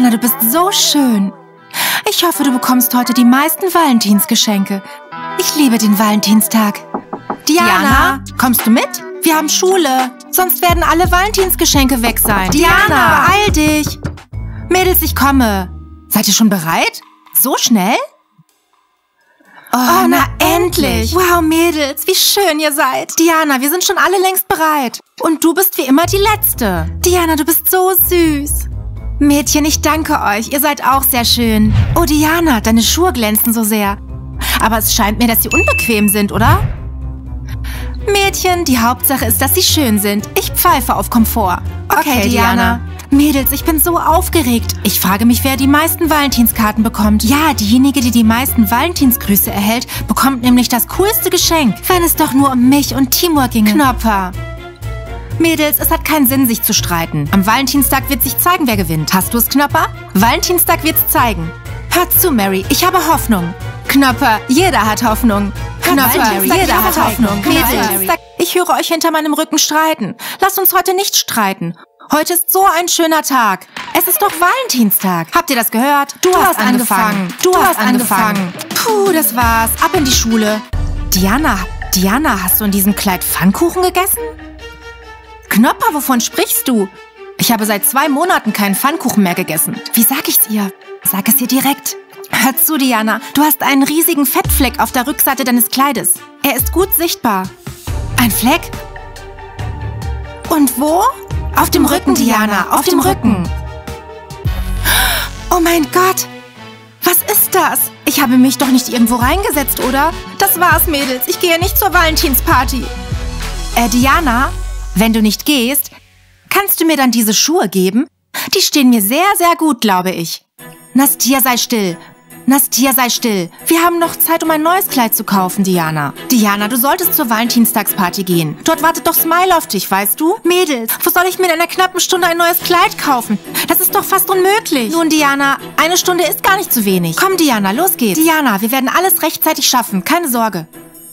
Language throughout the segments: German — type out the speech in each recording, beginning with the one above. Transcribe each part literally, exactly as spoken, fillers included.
Diana, du bist so schön. Ich hoffe, du bekommst heute die meisten Valentinsgeschenke. Ich liebe den Valentinstag. Diana, Diana, kommst du mit? Wir haben Schule. Sonst werden alle Valentinsgeschenke weg sein. Diana, Diana, beeil dich. Mädels, ich komme. Seid ihr schon bereit? So schnell? Oh, oh na, na endlich. Wow, Mädels, wie schön ihr seid. Diana, wir sind schon alle längst bereit. Und du bist wie immer die Letzte. Diana, du bist so süß. Mädchen, ich danke euch. Ihr seid auch sehr schön. Oh, Diana, deine Schuhe glänzen so sehr. Aber es scheint mir, dass sie unbequem sind, oder? Mädchen, die Hauptsache ist, dass sie schön sind. Ich pfeife auf Komfort. Okay, okay Diana. Diana. Mädels, ich bin so aufgeregt. Ich frage mich, wer die meisten Valentinskarten bekommt. Ja, diejenige, die die meisten Valentinsgrüße erhält, bekommt nämlich das coolste Geschenk. Wenn es doch nur um mich und Timur ginge. Knopper. Mädels, es hat keinen Sinn, sich zu streiten. Am Valentinstag wird sich zeigen, wer gewinnt. Hast du es, Knopper? Valentinstag wird's zeigen. Hört zu, Mary, ich habe Hoffnung. Knopper, jeder hat Hoffnung. Knopper, jeder hat Hoffnung. Mädels, ich höre euch hinter meinem Rücken streiten. Lasst uns heute nicht streiten. Heute ist so ein schöner Tag. Es ist doch Valentinstag. Habt ihr das gehört? Du, du hast, hast angefangen. angefangen. Du, du hast angefangen. angefangen. Puh, das war's. Ab in die Schule. Diana, Diana, hast du in diesem Kleid Pfannkuchen gegessen? Knopper, wovon sprichst du? Ich habe seit zwei Monaten keinen Pfannkuchen mehr gegessen. Wie sag ich's ihr? Sag es ihr direkt. Hör zu, Diana. Du hast einen riesigen Fettfleck auf der Rückseite deines Kleides. Er ist gut sichtbar. Ein Fleck? Und wo? Auf dem Rücken, Diana. Auf dem Rücken. Oh mein Gott. Was ist das? Ich habe mich doch nicht irgendwo reingesetzt, oder? Das war's, Mädels. Ich gehe nicht zur Valentinsparty. Äh, Diana? Wenn du nicht gehst, kannst du mir dann diese Schuhe geben? Die stehen mir sehr, sehr gut, glaube ich. Nastia, sei still. Nastia, sei still. Wir haben noch Zeit, um ein neues Kleid zu kaufen, Diana. Diana, du solltest zur Valentinstagsparty gehen. Dort wartet doch Smile auf dich, weißt du? Mädels, wo soll ich mir in einer knappen Stunde ein neues Kleid kaufen? Das ist doch fast unmöglich. Nun, Diana, eine Stunde ist gar nicht zu wenig. Komm, Diana, los geht's. Diana, wir werden alles rechtzeitig schaffen. Keine Sorge.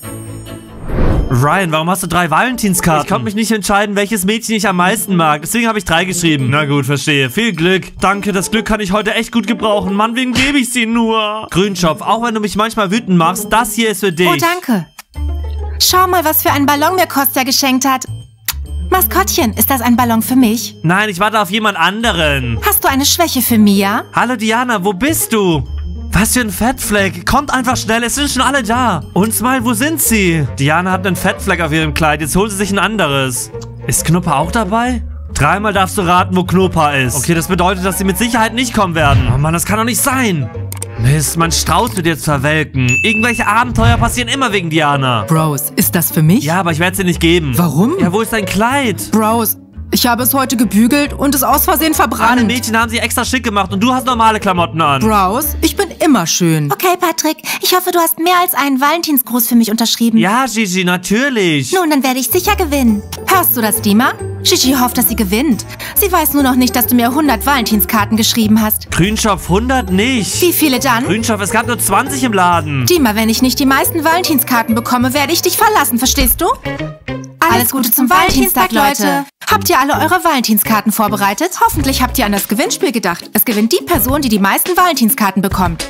Ryan, warum hast du drei Valentinskarten? Ich konnte mich nicht entscheiden, welches Mädchen ich am meisten mag. Deswegen habe ich drei geschrieben. Na gut, verstehe. Viel Glück. Danke, das Glück kann ich heute echt gut gebrauchen. Mann, wem gebe ich sie nur? Grünschopf, auch wenn du mich manchmal wütend machst, das hier ist für dich. Oh, danke. Schau mal, was für einen Ballon mir Kostja geschenkt hat. Maskottchen, ist das ein Ballon für mich? Nein, ich warte auf jemand anderen. Hast du eine Schwäche für Mia? Hallo Diana, wo bist du? Was für ein Fettfleck. Kommt einfach schnell, es sind schon alle da. Und Smile, wo sind sie? Diana hat einen Fettfleck auf ihrem Kleid, jetzt holt sie sich ein anderes. Ist Knopper auch dabei? Dreimal darfst du raten, wo Knopper ist. Okay, das bedeutet, dass sie mit Sicherheit nicht kommen werden. Oh Mann, das kann doch nicht sein. Mist, mein Strauß wird jetzt verwelken. Irgendwelche Abenteuer passieren immer wegen Diana. Bros, ist das für mich? Ja, aber ich werde es dir nicht geben. Warum? Ja, wo ist dein Kleid? Bros, ich habe es heute gebügelt und es aus Versehen verbrannt. Alle Mädchen haben sie extra schick gemacht und du hast normale Klamotten an. Bros, ich bin immer schön. Okay, Patrick, ich hoffe, du hast mehr als einen Valentinsgruß für mich unterschrieben. Ja, Gigi, natürlich. Nun, dann werde ich sicher gewinnen. Hörst du das, Dima? Gigi hofft, dass sie gewinnt. Sie weiß nur noch nicht, dass du mir hundert Valentinskarten geschrieben hast. Grünschopf, hundert nicht. Wie viele dann? Grünschopf, es gab nur zwanzig im Laden. Dima, wenn ich nicht die meisten Valentinskarten bekomme, werde ich dich verlassen, verstehst du? Alles, Alles Gute zum Valentinstag, Leute. Habt ihr alle eure Valentinskarten vorbereitet? Hoffentlich habt ihr an das Gewinnspiel gedacht. Es gewinnt die Person, die die meisten Valentinskarten bekommt.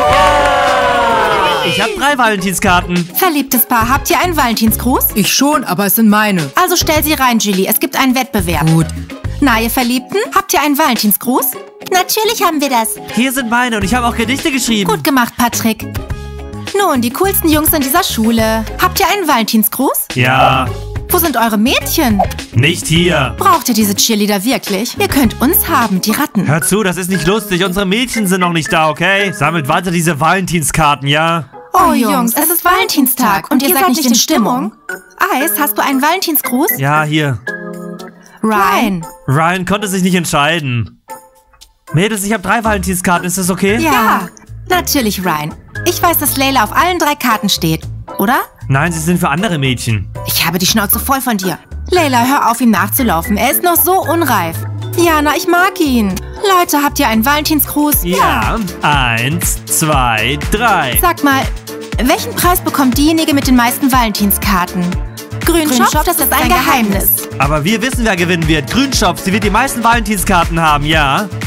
Ich habe drei Valentinskarten. Verliebtes Paar, habt ihr einen Valentinsgruß? Ich schon, aber es sind meine. Also stell sie rein, Julie. Es gibt einen Wettbewerb. Gut. Na, ihr Verliebten, habt ihr einen Valentinsgruß? Natürlich haben wir das. Hier sind meine und ich habe auch Gedichte geschrieben. Gut gemacht, Patrick. Nun, die coolsten Jungs in dieser Schule. Habt ihr einen Valentinsgruß? Ja. Wo sind eure Mädchen? Nicht hier. Braucht ihr diese Cheerleader wirklich? Ihr könnt uns haben, die Ratten. Hör zu, das ist nicht lustig. Unsere Mädchen sind noch nicht da, okay? Sammelt weiter diese Valentinskarten, ja? Oh, Jungs, es ist Valentinstag und ihr seid nicht in Stimmung. Eis, hast du einen Valentinsgruß? Ja, hier. Ryan. Ryan konnte sich nicht entscheiden. Mädels, ich habe drei Valentinskarten. Ist das okay? Ja, natürlich, Ryan. Ich weiß, dass Layla auf allen drei Karten steht, oder? Nein, sie sind für andere Mädchen. Ich habe die Schnauze voll von dir. Layla, hör auf, ihm nachzulaufen. Er ist noch so unreif. Jana, ich mag ihn. Leute, habt ihr einen Valentinsgruß? Ja. ja. Eins, zwei, drei. Sag mal, welchen Preis bekommt diejenige mit den meisten Valentinskarten? Grünschopf, Grünschopf das ist ein Geheimnis. Aber wir wissen, wer gewinnen wird. Grünschopf, sie wird die meisten Valentinskarten haben, ja?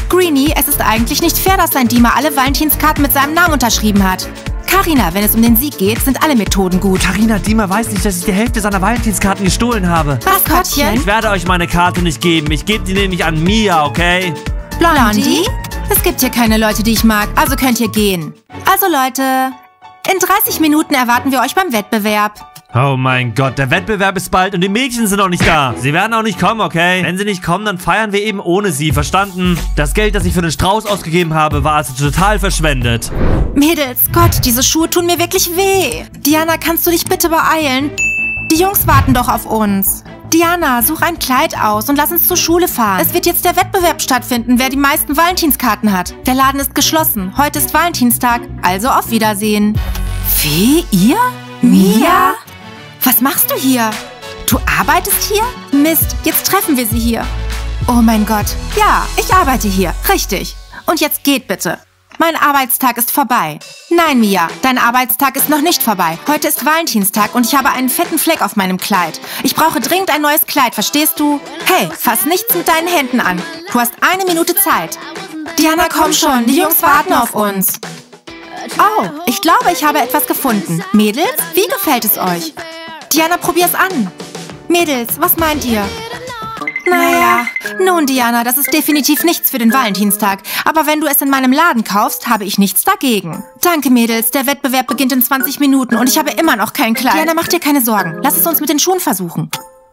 Greenie, es ist eigentlich nicht fair, dass dein Dima alle Valentinskarten mit seinem Namen unterschrieben hat. Carina, wenn es um den Sieg geht, sind alle Methoden gut. Carina, Dima weiß nicht, dass ich die Hälfte seiner Valentinskarten gestohlen habe. Maskottchen? Ich werde euch meine Karte nicht geben. Ich gebe die nämlich an Mia, okay? Blondie? Es gibt hier keine Leute, die ich mag, also könnt ihr gehen. Also Leute, in dreißig Minuten erwarten wir euch beim Wettbewerb. Oh mein Gott, der Wettbewerb ist bald und die Mädchen sind noch nicht da. Sie werden auch nicht kommen, okay? Wenn sie nicht kommen, dann feiern wir eben ohne sie, verstanden? Das Geld, das ich für den Strauß ausgegeben habe, war also total verschwendet. Mädels, Gott, diese Schuhe tun mir wirklich weh. Diana, kannst du dich bitte beeilen? Die Jungs warten doch auf uns. Diana, such ein Kleid aus und lass uns zur Schule fahren. Es wird jetzt der Wettbewerb stattfinden, wer die meisten Valentinskarten hat. Der Laden ist geschlossen. Heute ist Valentinstag, also auf Wiedersehen. Wie? Ihr? Mia? Was machst du hier? Du arbeitest hier? Mist, jetzt treffen wir sie hier. Oh mein Gott. Ja, ich arbeite hier. Richtig. Und jetzt geht bitte. Mein Arbeitstag ist vorbei. Nein, Mia, dein Arbeitstag ist noch nicht vorbei. Heute ist Valentinstag und ich habe einen fetten Fleck auf meinem Kleid. Ich brauche dringend ein neues Kleid, verstehst du? Hey, fass nichts mit deinen Händen an. Du hast eine Minute Zeit. Diana, komm schon, die Jungs warten auf uns. Oh, ich glaube, ich habe etwas gefunden. Mädels, wie gefällt es euch? Diana, probier's an. Mädels, was meint ihr? Naja, nun Diana, das ist definitiv nichts für den Valentinstag. Aber wenn du es in meinem Laden kaufst, habe ich nichts dagegen. Danke, Mädels, der Wettbewerb beginnt in zwanzig Minuten und ich habe immer noch kein Kleid. Diana, mach dir keine Sorgen. Lass es uns mit den Schuhen versuchen.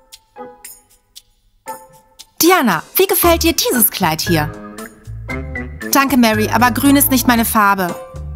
Diana, wie gefällt dir dieses Kleid hier? Danke, Mary, aber grün ist nicht meine Farbe.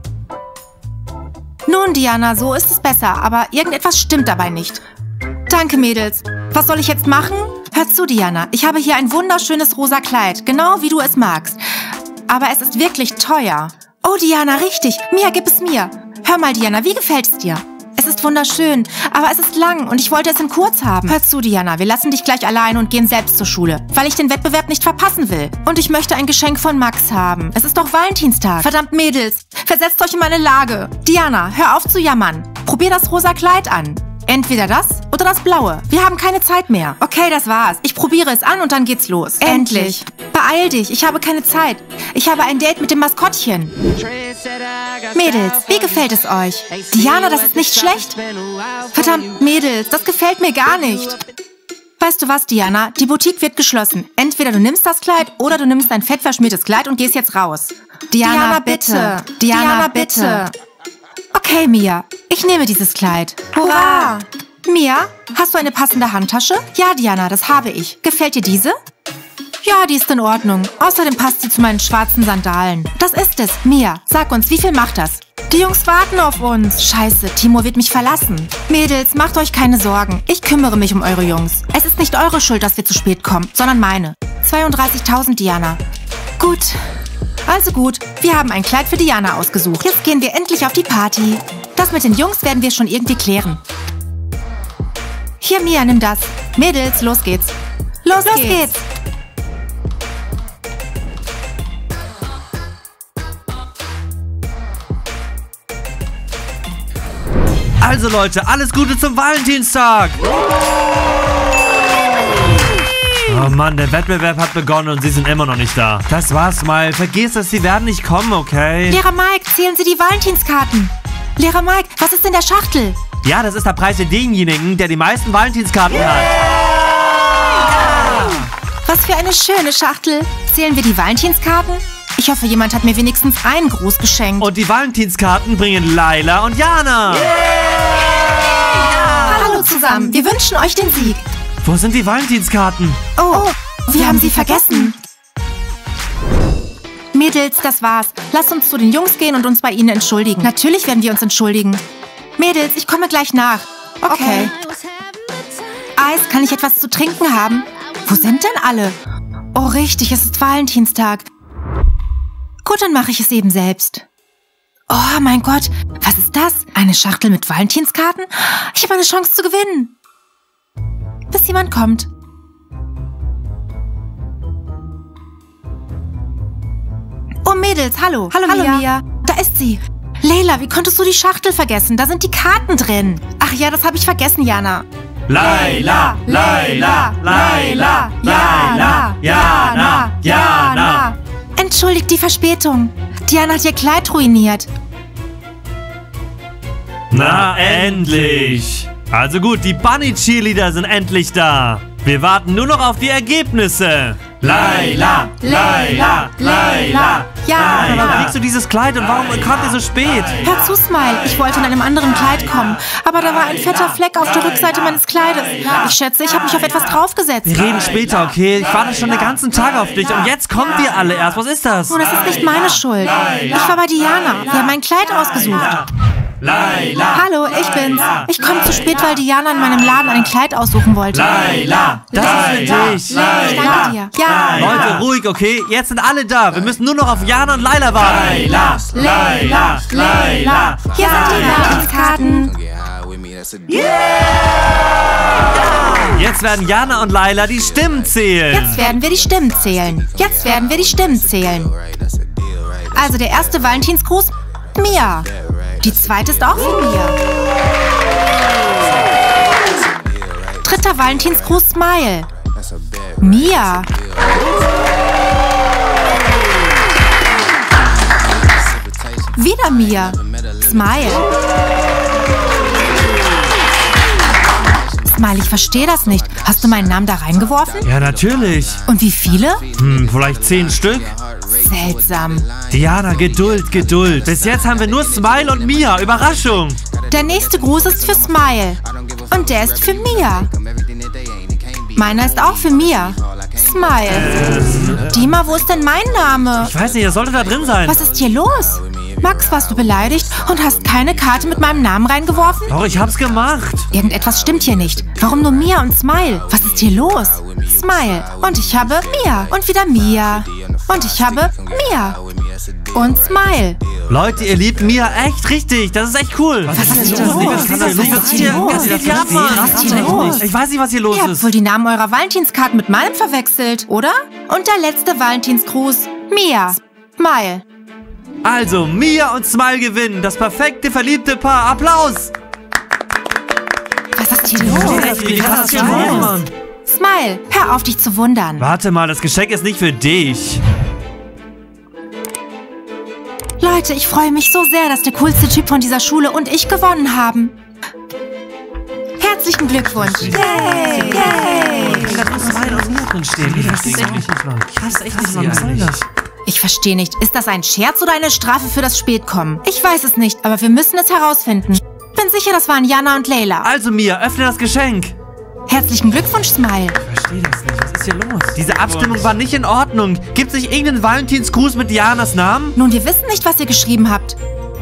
Nun, Diana, so ist es besser, aber irgendetwas stimmt dabei nicht. Danke, Mädels. Was soll ich jetzt machen? Hör zu, Diana. Ich habe hier ein wunderschönes rosa Kleid, genau wie du es magst. Aber es ist wirklich teuer. Oh, Diana, richtig. Mia, gib es mir. Hör mal, Diana, wie gefällt es dir? Es ist wunderschön, aber es ist lang und ich wollte es in kurz haben. Hör zu, Diana, wir lassen dich gleich allein und gehen selbst zur Schule, weil ich den Wettbewerb nicht verpassen will. Und ich möchte ein Geschenk von Max haben. Es ist doch Valentinstag. Verdammt, Mädels, versetzt euch in meine Lage. Diana, hör auf zu jammern. Probier das rosa Kleid an. Entweder das oder das blaue. Wir haben keine Zeit mehr. Okay, das war's. Ich probiere es an und dann geht's los. Endlich. Beeil dich, ich habe keine Zeit. Ich habe ein Date mit dem Maskottchen. Mädels, wie gefällt es euch? Diana, das ist nicht schlecht. Verdammt, Mädels, das gefällt mir gar nicht. Weißt du was, Diana? Die Boutique wird geschlossen. Entweder du nimmst das Kleid oder du nimmst ein fettverschmiertes Kleid und gehst jetzt raus. Diana, Diana bitte. bitte. Diana, bitte. Okay, Mia, ich nehme dieses Kleid. Hurra! Mia, hast du eine passende Handtasche? Ja, Diana, das habe ich. Gefällt dir diese? Ja, die ist in Ordnung. Außerdem passt sie zu meinen schwarzen Sandalen. Das ist es. Mia, sag uns, wie viel macht das? Die Jungs warten auf uns. Scheiße, Timo wird mich verlassen. Mädels, macht euch keine Sorgen. Ich kümmere mich um eure Jungs. Es ist nicht eure Schuld, dass wir zu spät kommen, sondern meine. zweiunddreißigtausend, Diana. Gut. Also gut, wir haben ein Kleid für Diana ausgesucht. Jetzt gehen wir endlich auf die Party. Das mit den Jungs werden wir schon irgendwie klären. Hier, Mia, nimm das. Mädels, los geht's. Los, los geht's. geht's. Also Leute, alles Gute zum Valentinstag! Oh Mann, der Wettbewerb hat begonnen und sie sind immer noch nicht da. Das war's mal. Vergiss das, sie werden nicht kommen, okay? Lehrer Mike, zählen Sie die Valentinskarten. Lehrer Mike, was ist in der Schachtel? Ja, das ist der Preis für denjenigen, der die meisten Valentinskarten yeah! hat. Ja! Was für eine schöne Schachtel. Zählen wir die Valentinskarten? Ich hoffe, jemand hat mir wenigstens ein Gruß geschenkt. Und die Valentinskarten bringen Laila und Jana. Yeah! Ja! Hallo zusammen, wir wünschen euch den Sieg. Wo sind die Valentinskarten? Oh, oh wir, wir haben sie vergessen. Mädels, das war's. Lasst uns zu den Jungs gehen und uns bei ihnen entschuldigen. Natürlich werden wir uns entschuldigen. Mädels, ich komme gleich nach. Okay. Eis, kann ich etwas zu trinken haben? Wo sind denn alle? Oh, richtig, es ist Valentinstag. Gut, dann mache ich es eben selbst. Oh, mein Gott, was ist das? Eine Schachtel mit Valentinskarten? Ich habe eine Chance zu gewinnen. Bis jemand kommt. Oh, Mädels, hallo. Hallo, hallo Mia. Mia. Da ist sie. Leila, wie konntest du die Schachtel vergessen? Da sind die Karten drin. Ach ja, das habe ich vergessen, Jana. Leila, Leila, Leila, Leila, Jana, Jana. Entschuldigt die Verspätung. Diana hat ihr Kleid ruiniert. Na, endlich. Also gut, die Bunny-Cheerleader sind endlich da. Wir warten nur noch auf die Ergebnisse. Laila, Laila, Laila. Ja, Warum aber... trägst du dieses Kleid und warum kommt ihr so spät? Hör zu, Smile. Ich wollte in einem anderen Kleid kommen. Aber da war ein fetter Fleck auf der Rückseite meines Kleides. Ich schätze, ich habe mich auf etwas draufgesetzt. Wir reden später, okay? Ich warte schon den ganzen Tag auf dich und jetzt kommt ihr alle erst. Was ist das? Nun, das ist nicht meine Schuld. Ich war bei Diana. Wir haben ein Kleid ausgesucht. Laila. Hallo, ich bin's. Ich komme zu spät, weil Diana in meinem Laden ein Kleid aussuchen wollte. Laila. Das ist für dich. Ich danke dir. Ja. Leute, ruhig, okay? Jetzt sind alle da. Wir müssen nur noch auf Jana und Laila warten. Laila. Laila, Laila. Hier sind die Valentinskarten. Jetzt werden Jana und Laila die Stimmen zählen. Jetzt werden wir die Stimmen zählen. Jetzt werden wir die Stimmen zählen. Also der erste Valentinsgruß, Mia. Die zweite ist auch für Mia. Dritter Valentinsgruß, Smile. Mia. Wieder Mia. Smile. Smile, ich verstehe das nicht. Hast du meinen Namen da reingeworfen? Ja, natürlich. Und wie viele? Hm, vielleicht zehn Stück? Seltsam. Diana, Geduld, Geduld. Bis jetzt haben wir nur Smile und Mia. Überraschung. Der nächste Gruß ist für Smile. Und der ist für Mia. Meiner ist auch für Mia. Smile. Dima, wo ist denn mein Name? Ich weiß nicht, das sollte da drin sein. Was ist hier los? Max, warst du beleidigt und hast keine Karte mit meinem Namen reingeworfen? Doch, ich hab's gemacht. Irgendetwas stimmt hier nicht. Warum nur Mia und Smile? Was ist hier los? Smile. Und ich habe Mia. Und wieder Mia. Und ich habe Mia. Und Smile. Leute, ihr liebt Mia echt richtig. Das ist echt cool. Was ist hier los? Was ist hier los? Was ist hier los? Was geht hier ab, Mann? Was ist hier los? Ich weiß nicht, was hier los Ihr habt ist. wohl die Namen eurer Valentinskarten mit meinem verwechselt, oder? Und der letzte Valentinsgruß, Mia. Smile. Also, Mia und Smile gewinnen. Das perfekte verliebte Paar. Applaus. Was ist hier los? Wie kann das hier los, Mann? Smile, hör auf, dich zu wundern. Warte mal, das Geschenk ist nicht für dich. Leute, ich freue mich so sehr, dass der coolste Typ von dieser Schule und ich gewonnen haben. Herzlichen Glückwunsch. Yay, yay. Da muss Smile und Mia drin stehen. Ich weiß echt nicht, Mann. Ich weiß echt nicht, Mann. Was soll das? Ich verstehe nicht. Ist das ein Scherz oder eine Strafe für das Spätkommen? Ich weiß es nicht, aber wir müssen es herausfinden. Ich bin sicher, das waren Jana und Layla. Also, Mia, öffne das Geschenk. Herzlichen Glückwunsch, Smile. Ich verstehe das nicht. Was ist hier los? Diese Abstimmung war nicht in Ordnung. Gibt es nicht irgendeinen Valentinsgruß mit Dianas Namen? Nun, wir wissen nicht, was ihr geschrieben habt.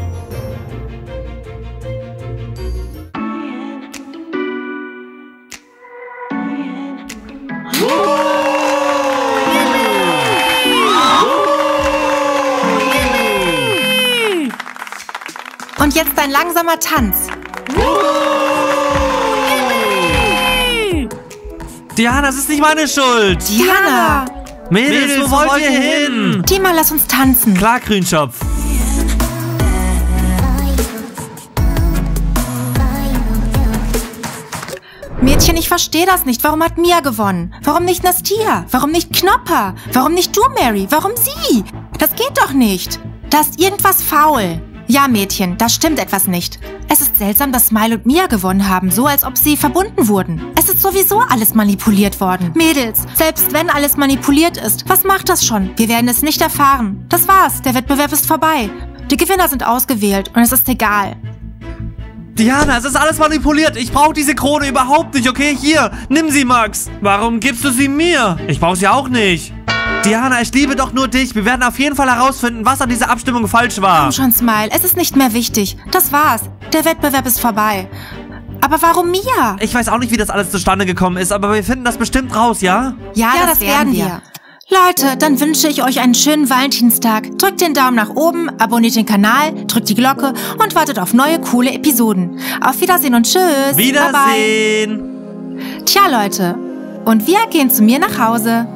Und jetzt ein langsamer Tanz. Diana, das ist nicht meine Schuld. Diana! Mädels, wo wollt ihr hin? Dima, lass uns tanzen. Klar, Grünschopf. Mädchen, ich verstehe das nicht. Warum hat Mia gewonnen? Warum nicht Nastia? Warum nicht Knopper? Warum nicht du, Mary? Warum sie? Das geht doch nicht. Da ist irgendwas faul. Ja, Mädchen, da stimmt etwas nicht. Es ist seltsam, dass Smile und Mia gewonnen haben, so als ob sie verbunden wurden. Es ist sowieso alles manipuliert worden. Mädels, selbst wenn alles manipuliert ist, was macht das schon? Wir werden es nicht erfahren. Das war's, der Wettbewerb ist vorbei. Die Gewinner sind ausgewählt und es ist egal. Diana, es ist alles manipuliert. Ich brauche diese Krone überhaupt nicht, okay? Hier, nimm sie, Max. Warum gibst du sie mir? Ich brauche sie auch nicht. Diana, ich liebe doch nur dich. Wir werden auf jeden Fall herausfinden, was an dieser Abstimmung falsch war. Komm schon, Smile, es ist nicht mehr wichtig. Das war's. Der Wettbewerb ist vorbei. Aber warum Mia? Ich weiß auch nicht, wie das alles zustande gekommen ist, aber wir finden das bestimmt raus, ja? Ja, ja das, das werden wir. wir. Leute, dann wünsche ich euch einen schönen Valentinstag. Drückt den Daumen nach oben, abonniert den Kanal, drückt die Glocke und wartet auf neue, coole Episoden. Auf Wiedersehen und tschüss. Wiedersehen. Bye bye. Tja, Leute. Und wir gehen zu mir nach Hause.